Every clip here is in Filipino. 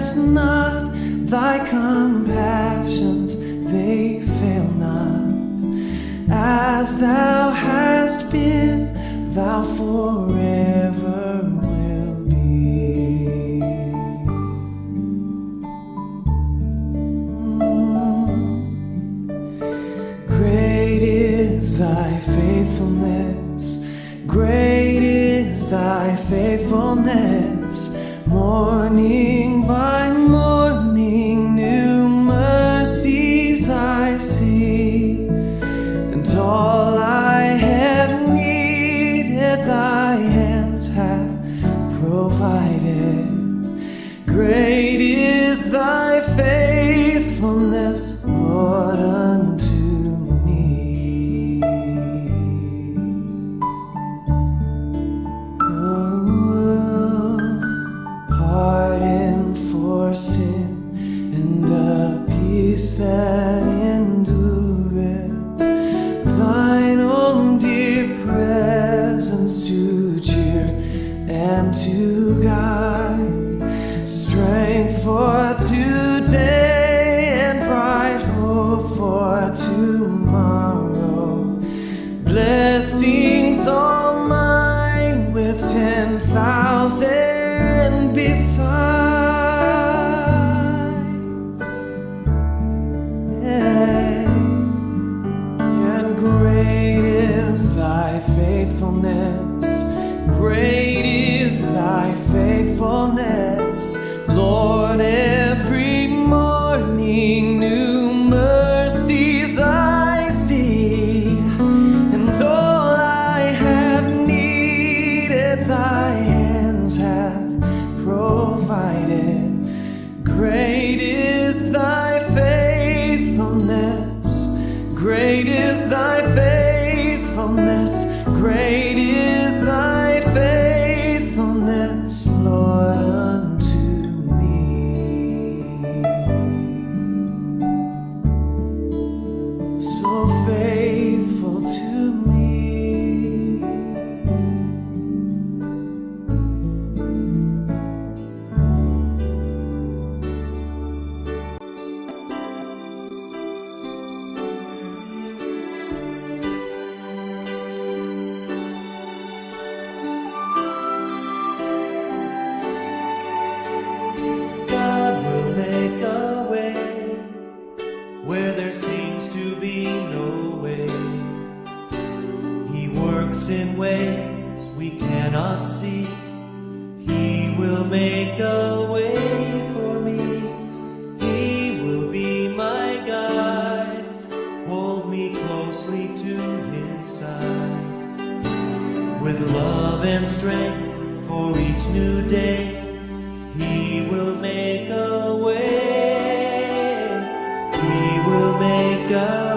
forgettest not, thy compassions, they fail not. As thou hast been, thou forever will be. Great is thy faithfulness, great is thy faithfulness. Morning by morning new mercies I see, and all I have needed thy hands hath provided. Great is thy faithfulness, Lord, unto me. Pardon for sin and a peace that endureth, thine own dear presence to cheer and to guide, strength for today and bright hope for tomorrow, blessings all mine with 10,000 besides. And great is thy faithfulness, great is thy faithfulness, Lord. Every morning new mercies I see, and all I have needed thy hands hath provided. Great is thy faithfulness, great is thy faithfulness, great is thy faithfulness, Lord, unto me. So faithful to me. God will make a way where there seems to be no way. He works in ways we cannot see. He will make a way for me. He will be my guide, hold me closely to his side. With love and strength for each new day, he will make a way. He will make a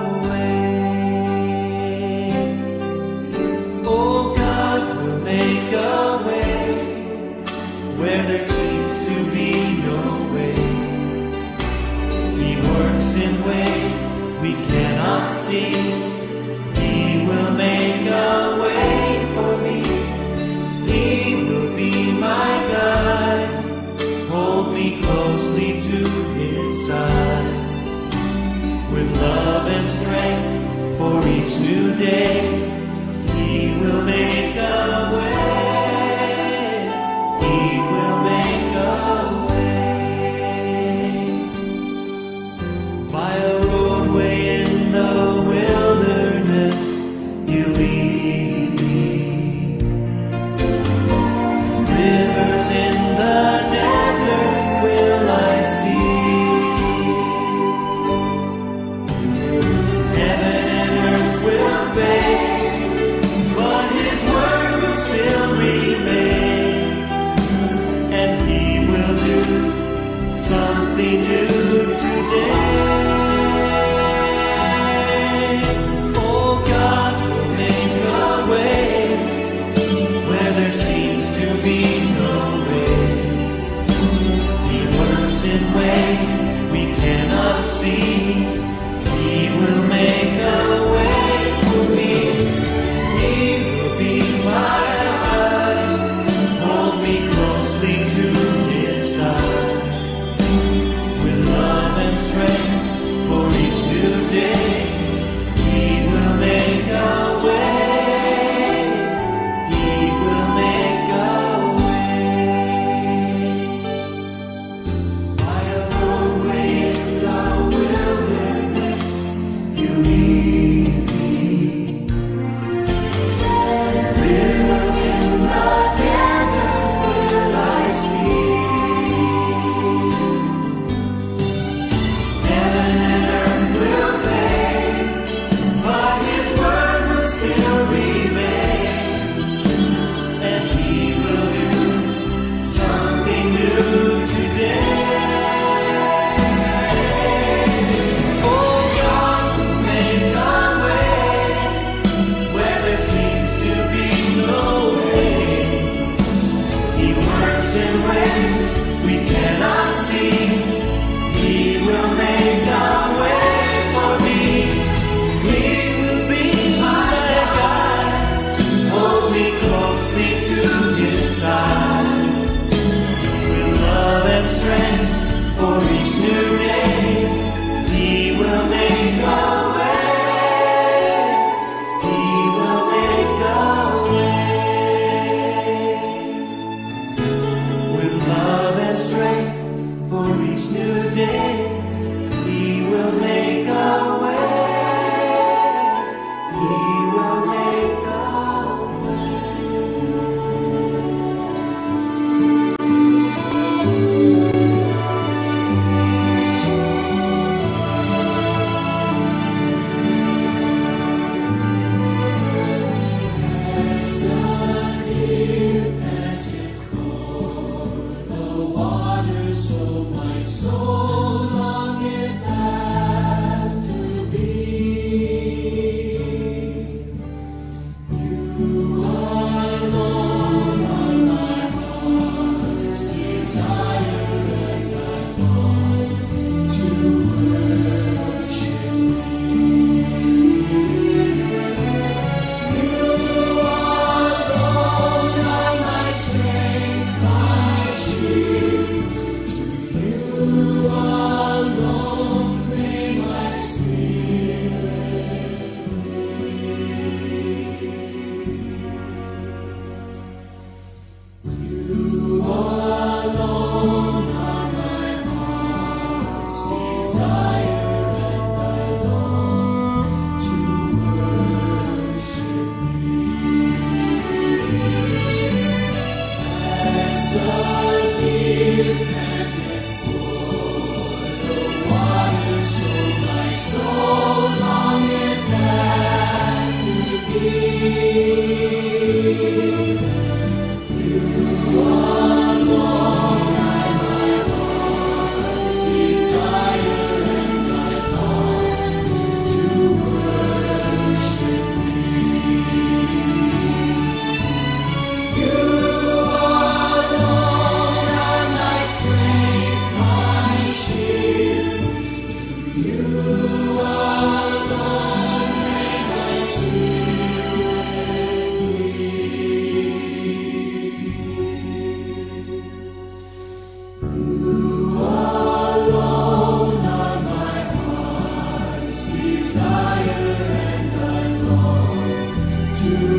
way. Oh, God will make a way where there seems to be no way. He works in ways we cannot see. He will make a way for me. He will be my guide, hold me closely to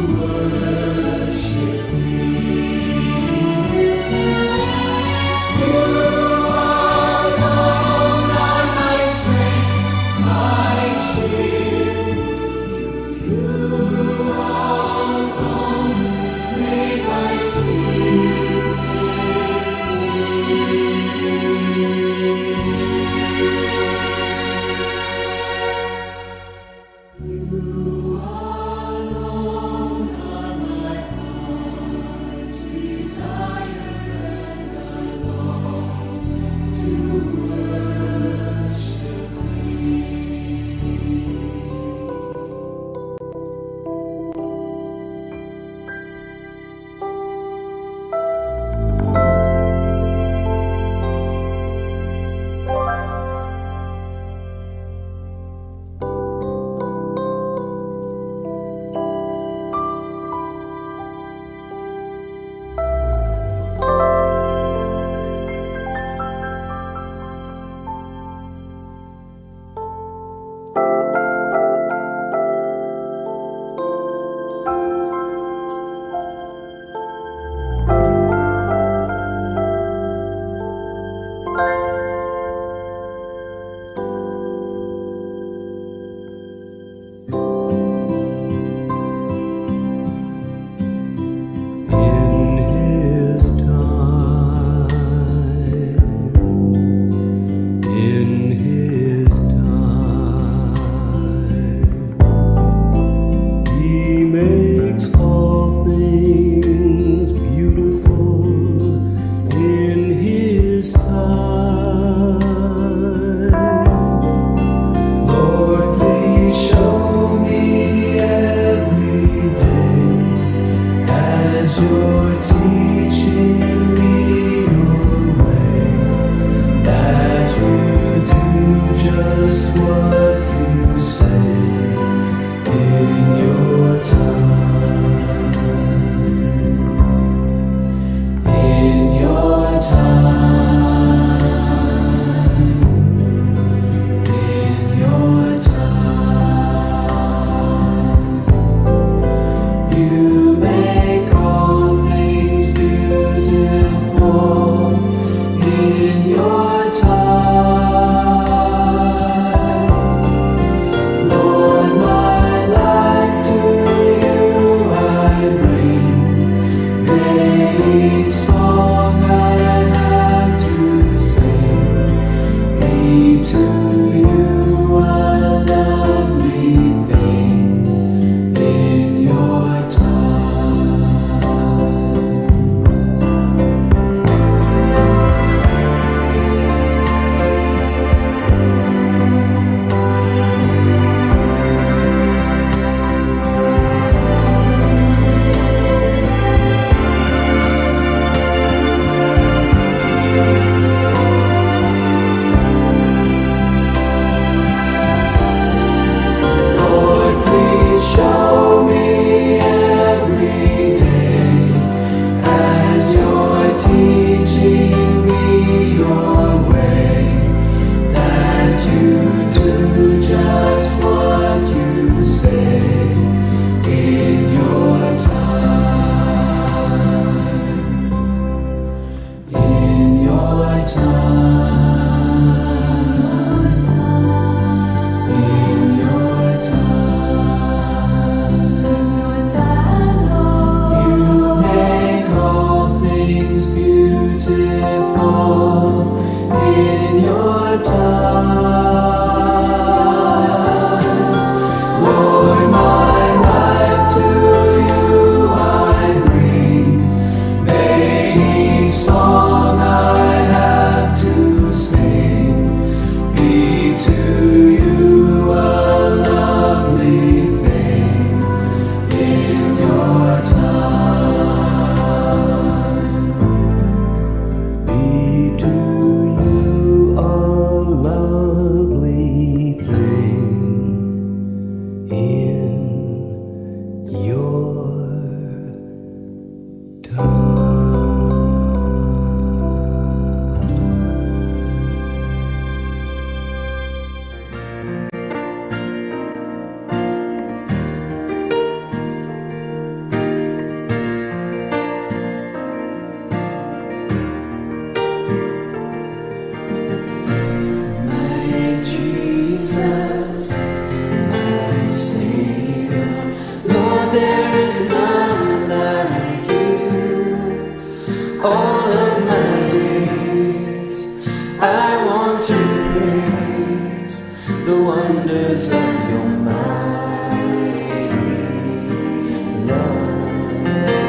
Your time. all of my days. I want to praise the wonders of your mighty love.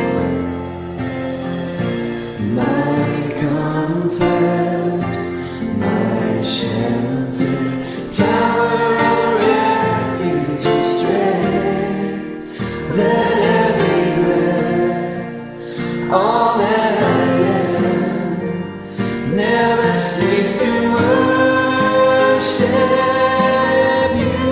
My comfort, my shelter, tower of refuge and strength. Let every breath, all that I am, never cease to worship you.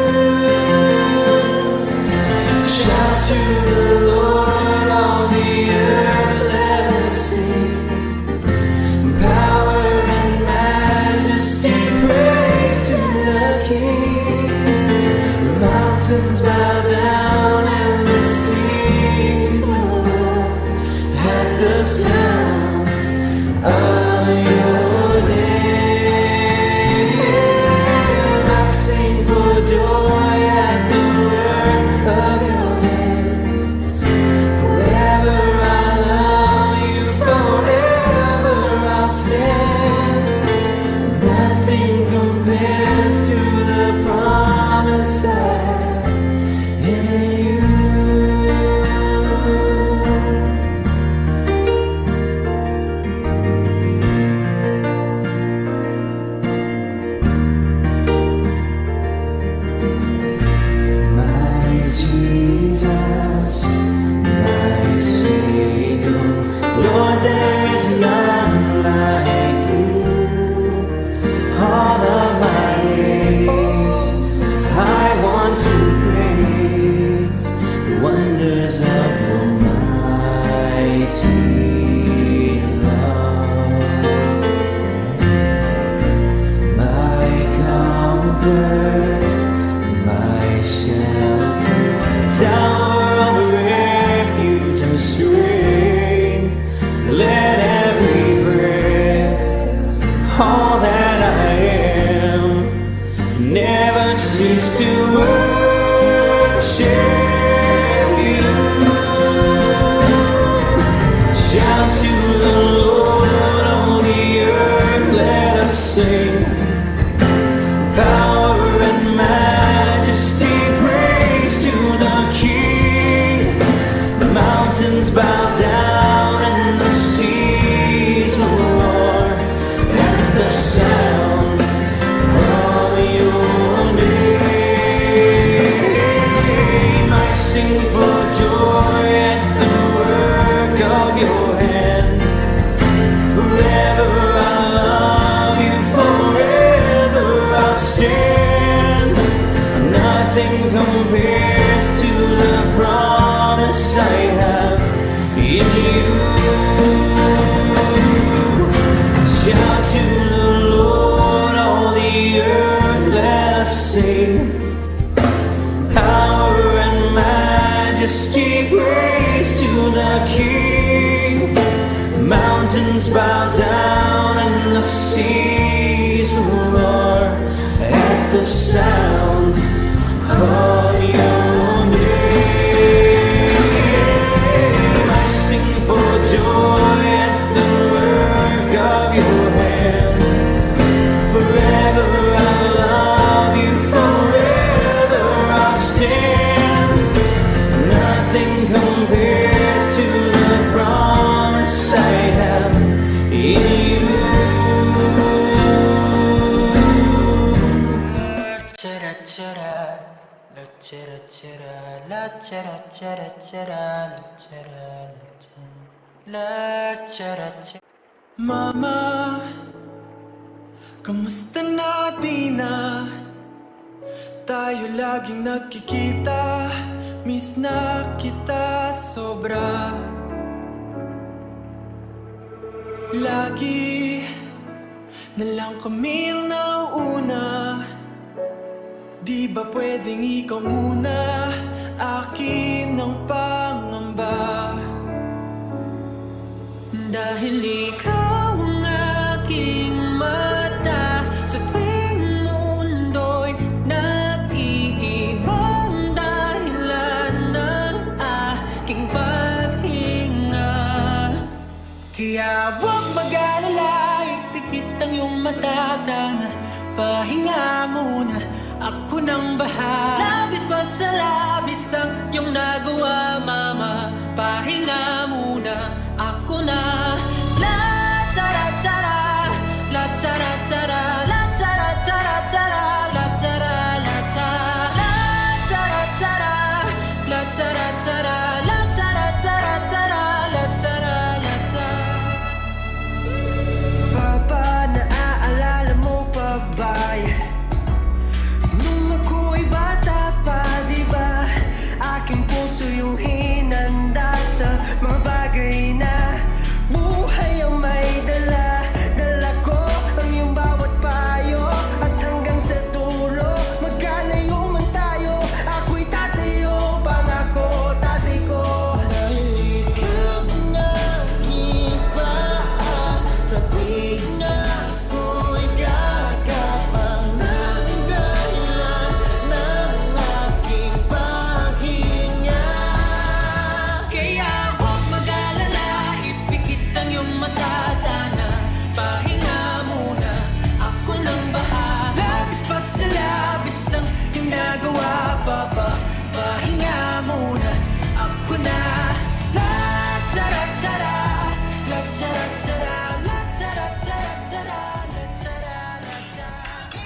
Shout to the Lord, all the earth, let us sing. Power and majesty, praise to the King. Mountains bow down and the seas will roar at the sound of your name. I sing for joy at the work of your hands. Forever I love you, forever I'll stand. Nothing compares to the promise I have in you. My Jesus, my Savior, Lord, there is none like you. All of my days, I want to praise the wonders of your mighty love. My comfort, my shelter, tower of refuge and strength. Let every breath, all that I am, never cease to worship you. Shout to the Lord, all the earth, let us sing. Power and majesty, praise to the King. The mountains bow down and the seas will roar at the sound of your name. I sing for joy at the work of your hand. Forever I love you, forever I'll stand. Nothing compares to the promise I have in you. Shout to the Lord, all the earth, let us sing. Power and majesty, praise to the King. Mountains bow down and the seas will roar at the sound of your name. I sing for joy at the work of your hand. Forever I love you, forever I'll stand. Nothing compares to the promise I have in you. Mama, kamusta na di na? Tayo laging nagkikita, miss na kita sobra. Lagi na lang kami ang nauuna. Di ba pwedeng ikaw muna? Akin ang pangamba. Dahil ikaw ang aking mata sa tuwing mundo'y nag-iibang dahilan ng aking paghinga. Kaya huwag mag-alala, ipikit ang iyong mata, na pahinga muna, ako nang bahala. Labis pa sa labis ang iyong nagawa, mama, pahinga muna, ako na. La tara tara, la tara tara, la tara tara tara, la tara la tara, la tara tara, la tara tara, la tara tara tara, la tara la tara. Papa, naaalala mo pa ba nung ako'y bata pa, diba? Aking puso yung hinanda sa mga bagay na buhay ang may dala. Dala ko ang iyong bawat payo, at hanggang sa dulo magkalayo man tayo, ako'y tatayo, pangako tatay ko. Nalikap ng aking paa sa tuwing na ako'y gagapang ng dahilan ng aking paghinga. Kaya huwag mag-alala, ipikit ang iyong mata, na pahinga muna, ako nang bahala. Labis pa sa labis ang iyong nagawa, papa, pahinga muna, ako na. La tara tara, la tara tara, la tara tara tara, la tara la tara.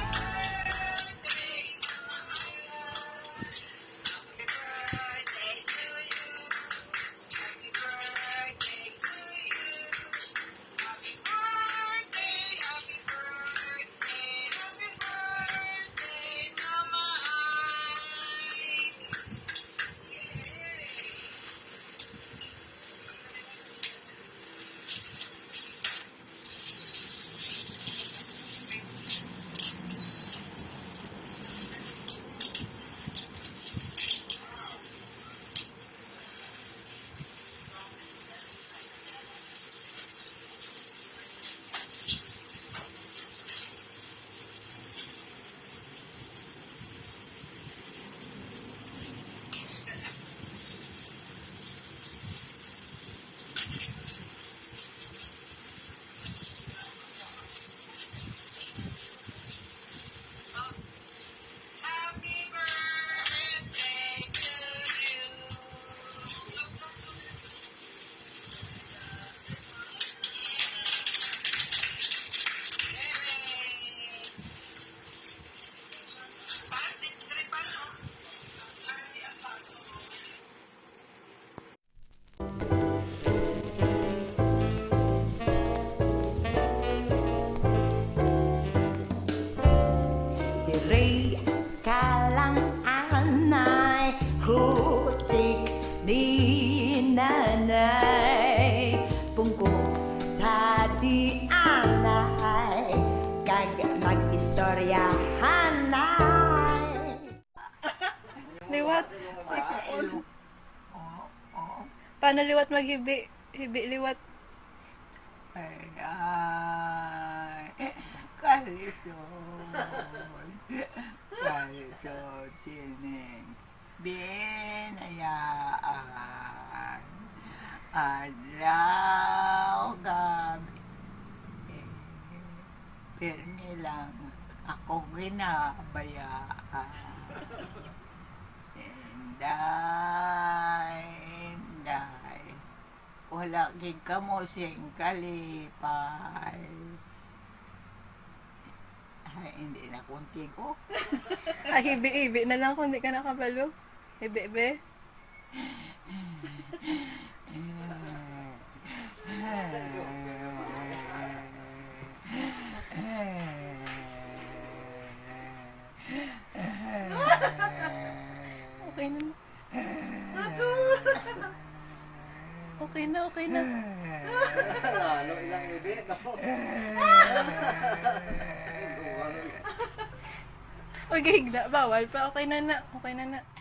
Diri kalang anay, hutik ni nanay, pungko tadi anay, kag mag-istorya hanay. Liwat. Paano liwat maghibi? Hibi liwat. Kalisod, kalisod sining binayaan, adlaw gabi, pirmi lang ako ginabayaan. Inday, inday, wala gid kamo sing kalipay. Ay, hindi na kunti ko. Ay, hibi-hibi na lang kung di ka nakabalo. Hibi-hibi. Okay na. Okay na, okay na. Ano ilang ibig ako? Uy, gihigda. Bawal pa. Okay na na. Okay na na.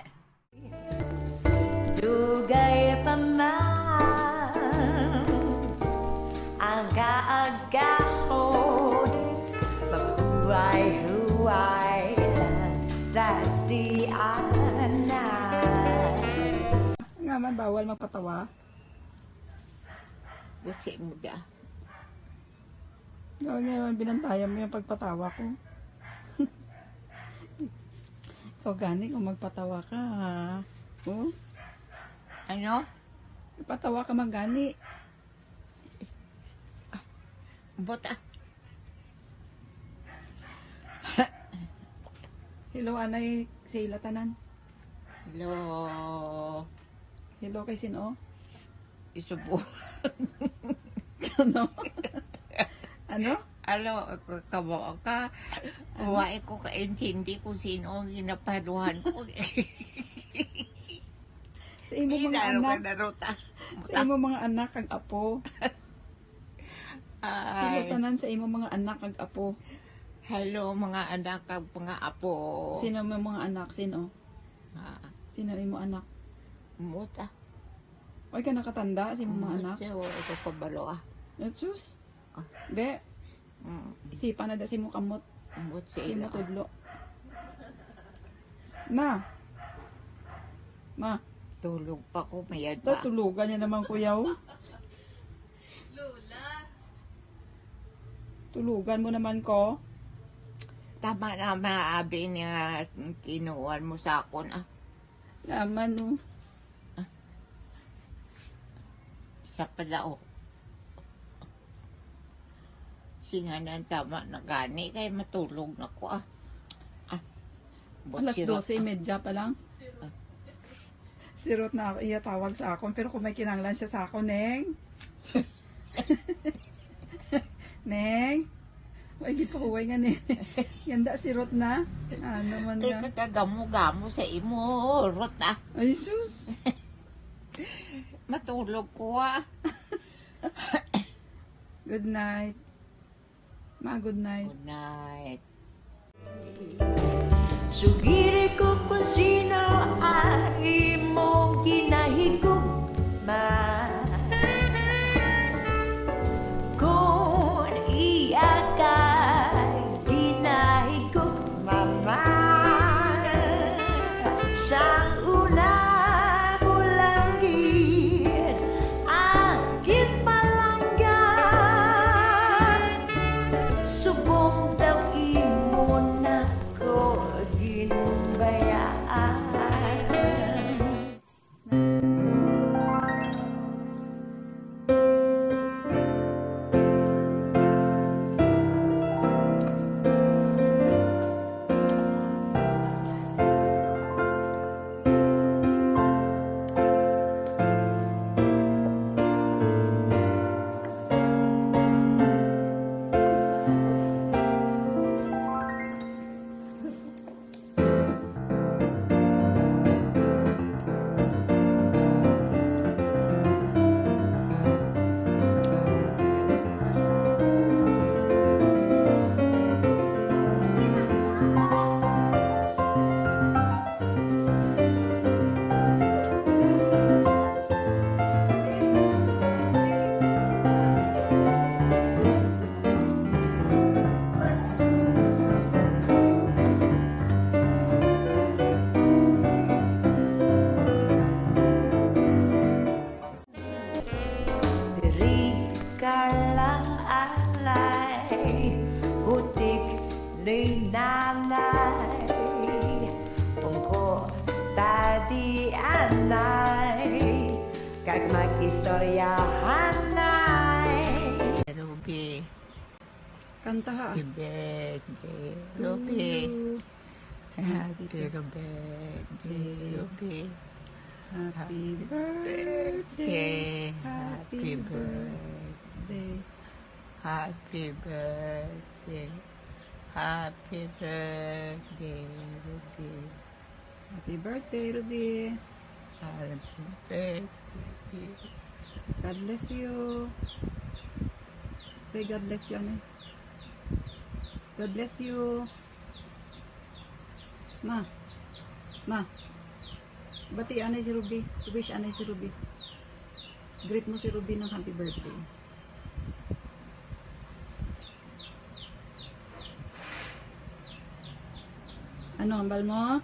Dugay pa man ang kaagahon, maghuway-huway lang dati anay. Nga man, bawal magpatawa. Butsi mo da. Gawin nga, binantayan mo yung pagpatawa ko. So, gani kung magpatawa ka, ha? Oh? Ano? Patawa ka magani. Buta. Hello, anay, sa ilatanan. Hello. Hello kay sino? Isubo. Ano? Ano? Alo, kabawa ka. Huwai ko kaintindi kung sino ang ginapaduhan ko. Sa imo mga anak. Sa imo mga anak kag apo. Ilatanan sa imo mga anak kag apo. Hello mga anak kag mga apo. Sino mo mga anak? Sino? Sino imo anak? Muta. Oy ka nakatanda sa imo mga anak? Siya, ito pabalo ah. Sus. Be. Isipan na da si mo kamot. Butsi Si mo ila. tudlo. Na. Ma. Tulog pa ko, mayad pa. Tulugan niya naman kuyaw. Tulugan mo naman ko. Tama na maabi niya kinuwan mo sa akon ah. Naman no. Sa palao. Singanan tama na gani kay matulog na ko ah. Alas 12:30 pa lang. Sirot na ako, iya tawag sa akon. Pero kung may kinanglan siya sa akon, Neng. Neng. Ay, di pa huway nga, Neng. Yanda, sirot na. Ano man Kay nga. kagamo-gamo sa imo, rot ah. Ay, sus. Matulog ko ah. Good night. Ma, good night. Good night. Sugiri ko kung sino ay mo ginahigugma. Kung iya ka'y ginahigugma man. Sa una ko lang gid akit palanggan. Subong daw imo na ko ginbayaan. Diri ka lang alay, hutik ni nanay. Tungko tadi anay, kag mag-istoryahan nay. Ruby. Kanta ha. Happy birthday, Ruby. Happy birthday, Ruby. Happy birthday. Happy birthday. Happy birthday. Happy birthday, Ruby. Happy birthday, Ruby. Happy birthday. God bless you. Say God bless you, Ane. God bless you. Ma. Ma. Bati anay si Ruby. Wish anay si Ruby. Greet mo si Ruby ng happy birthday. Ano ambal mo?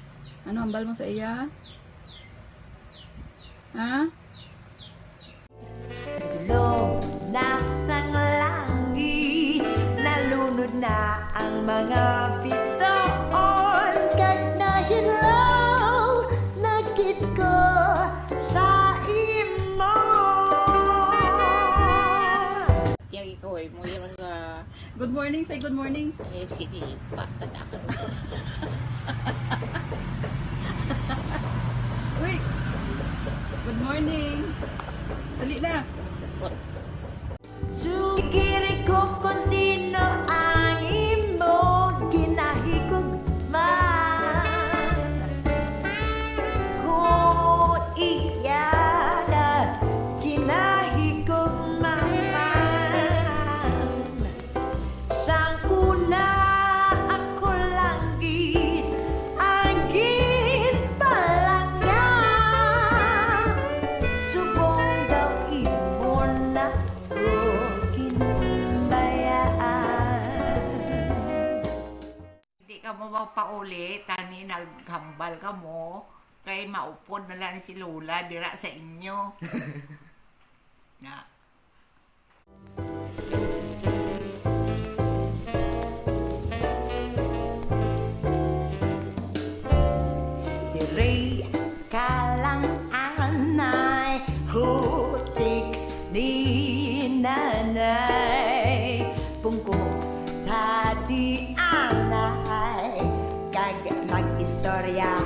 Ano ambal mo sa iya? Ha? nasang langit, nalunod na ang mga bitoon, kag nahilaw nagkit ko sa imo. Yang ikaw ay mo yung Good morning, say good morning. sige, patadakan mo. Uy! Good morning. Dali na. Sugiri ko kung sino ang imo ginahigugman, kung iya na ginahigugman. Sang una ako langgit ang ginpalangan, subong daw imo na ko ginbayaan. Hindi ka mo pauli, tani naghambal ka mo, kay maupod na lang si Lola dira sa inyo. Na. Diri kalang anay, hutik ni nanay, pungko tadi anay, kag mag-istorya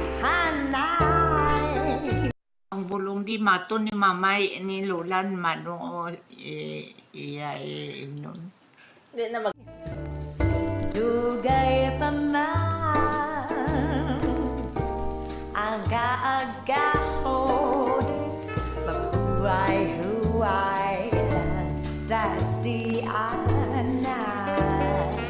hanay. Ang bulong di mato ni mamay ni Lola mano iya nun. Dugay pa man ang kaagahon, maghuway-huway lang dati anay.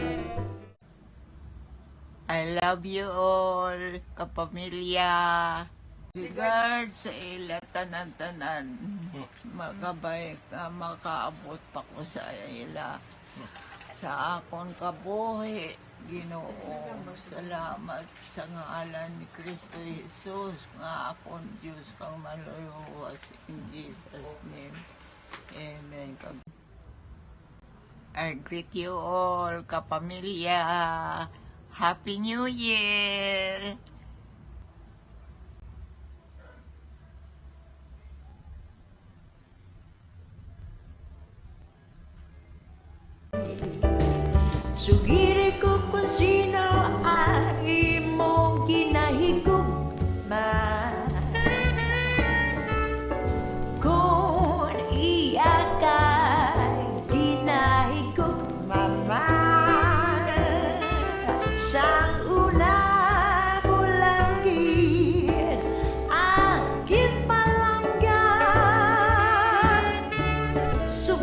I love you all, kapamilya. Regards sa ila tanan-tanan. Makabay ka, makaabot pa ko sa ila. Sa akon kabuhi, Ginoo, salamat sa ngalan ni Kristo Jesus, nga akon Diyos kang maluwas, in Jesus' name. Amen. I greet you all, kapamilya. Happy New Year! Sugiri ko kung sino ang imong ginahigugman, kung iya kay ginahigugman man. Sang una ko langgit ang ginpalanggan,